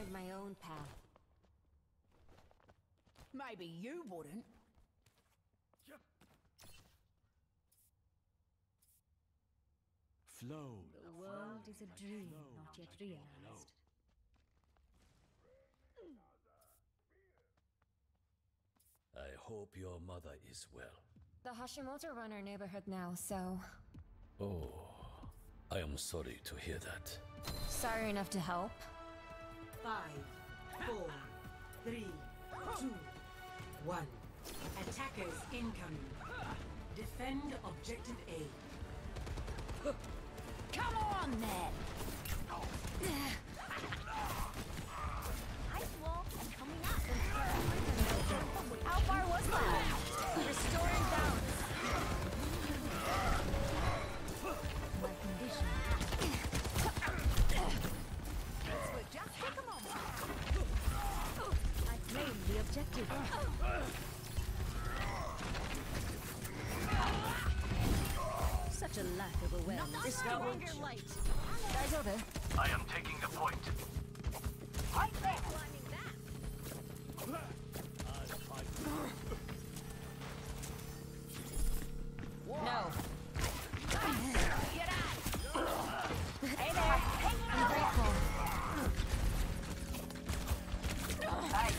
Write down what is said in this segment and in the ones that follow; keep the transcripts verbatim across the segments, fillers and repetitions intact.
find my own path. Maybe you wouldn't. Flow. The world is a dream not yet realized. I hope your mother is well. The Hashimoto run our neighborhood now, so... Oh, I am sorry to hear that. Sorry enough to help. Five, four, three, two, one. Attackers incoming. Defend objective A. Come on, then! Ice wall and coming up. How far was that? Restoring balance. My condition. This would just take a moment. I claim the objective. Such a lack of awareness. Restoring your light. Guys over. I am taking the point. Right there! Climbing that. No. Get out! Hey there. I'm grateful. Hey!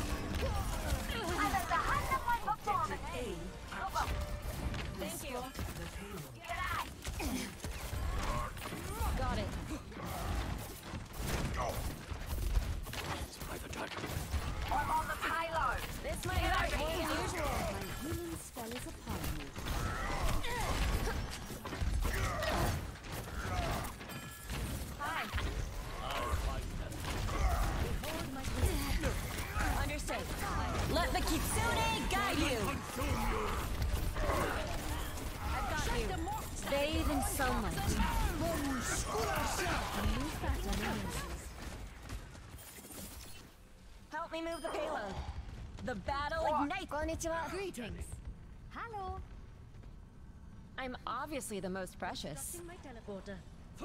Objective A captured. Thank you. Restore the payload. Get out! Got it. By the dragon. I'm on the payload! This might hurt more than usual. My healing spell is upon you. Hi. Behold my blade. Understood. Let the Kitsune guide you. I've got you. Bathe in sunlight. New pattern emerges. Help me move the payload. The battle ignites. Konnichiwa. Greetings. Hello. I'm obviously the most precious. In my teleporter.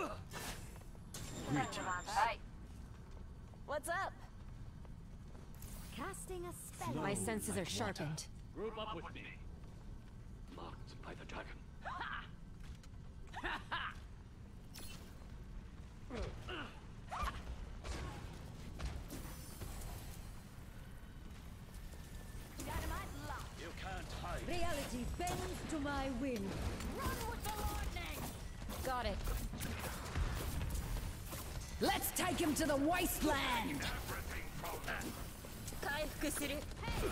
Hey! What's up? Casting a spell. My senses are sharpened. Group up with me. Marked by the dragon. You can't hide. Reality bends to my will. Run with the lightning! Got it. Let's take him to the wasteland! Kaifuku suru.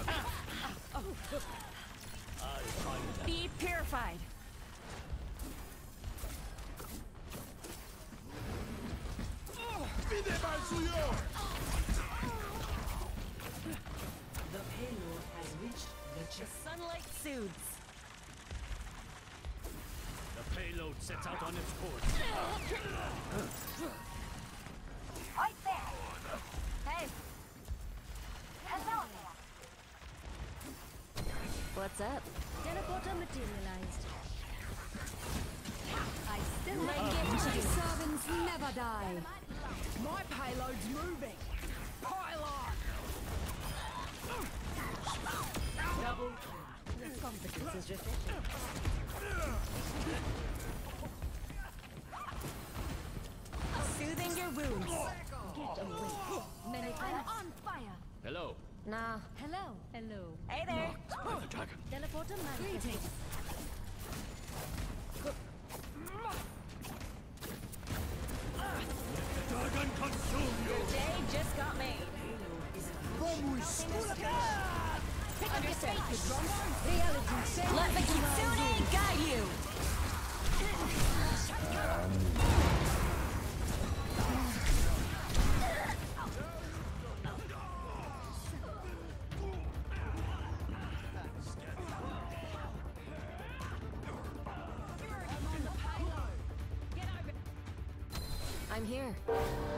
Be purified. The payload has reached the chest. Sunlight soothes. The payload sets out on its course. Right there! Hey, Hello there! what's up? Teleporter materialized. I still Leg have into. servants never die. My payload's moving! Pylon! Double kill. The competence is refreshing. Soothing your wounds. Get away. Many I'm on fire. Hello. Nah. Hello. Hello. Hey there. By the dragon. Teleporter manifesting. Dragon consume you. Day just got made. Understood. Reality bends Let the to my Kitsune will. guide you. I'm here.